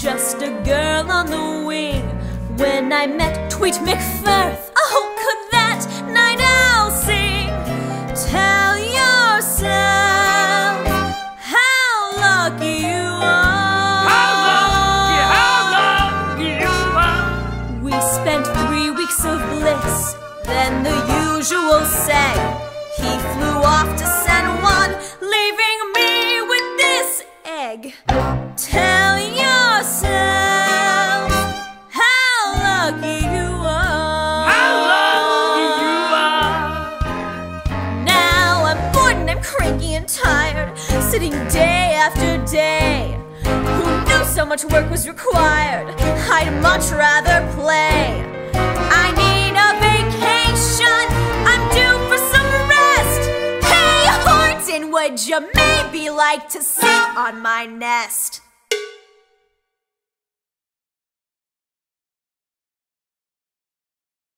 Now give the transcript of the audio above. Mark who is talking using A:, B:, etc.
A: just a girl on the wing when I met Tweet McFirth. Oh, could that night owl sing? Tell yourself how lucky you are.
B: How lucky you are.
A: We spent 3 weeks of bliss, then the usual say. He flew off to San Juan, leaving me with this egg. Tell yourself how lucky you are.
B: How lucky you are.
A: Now I'm bored and I'm cranky and tired, sitting day after day. Who knew so much work was required? I'd much rather play. I need a vacation, I'm due for some rest. Hey Horton, would you maybe like to sit on my nest?